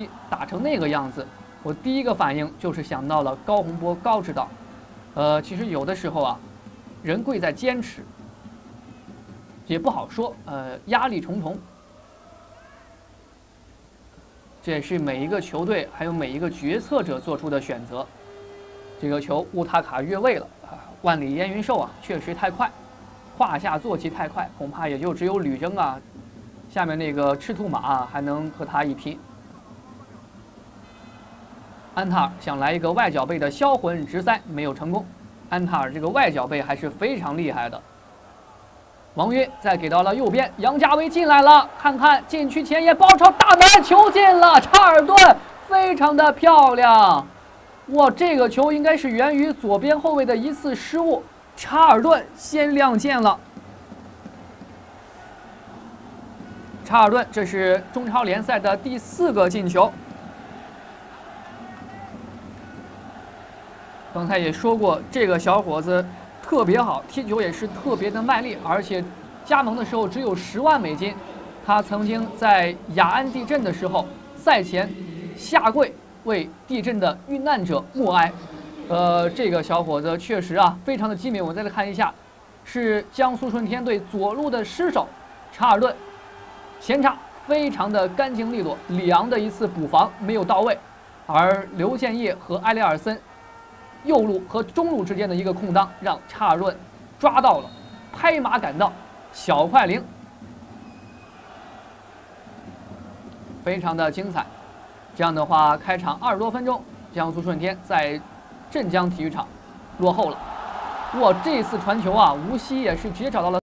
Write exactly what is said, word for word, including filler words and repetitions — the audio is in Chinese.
打成那个样子，我第一个反应就是想到了高洪波高指导。呃，其实有的时候啊，人贵在坚持，也不好说。呃，压力重重，这也是每一个球队还有每一个决策者做出的选择。这个球乌塔卡越位了啊！万里烟云兽啊，确实太快，胯下坐骑太快，恐怕也就只有吕征啊，下面那个赤兔马、啊、还能和他一拼。安踏尔想来一个外脚背的销魂直塞，没有成功。安踏尔这个外脚背还是非常厉害的。王约再给到了右边，杨家威进来了，看看禁区前沿包抄大门，球进了，查尔顿非常的漂亮。哇，这个球应该是源于左边后卫的一次失误，查尔顿先亮剑了。查尔顿这是中超联赛的第四个进球。刚才也说过，这个小伙子特别好，踢球也是特别的卖力，而且加盟的时候只有十万美金。他曾经在雅安地震的时候，赛前下跪为地震的遇难者默哀。呃，这个小伙子确实啊，非常的机敏。我们再来看一下，是江苏舜天队左路的失手，查尔顿前插非常的干净利落，里昂的一次补防没有到位，而刘建业和埃里尔森右路和中路之间的一个空当，让查尔顿抓到了，拍马赶到，小快灵，非常的精彩。这样的话，开场二十多分钟，江苏舜天在镇江体育场落后了。哇，这次传球啊，无锡也是直接找到了。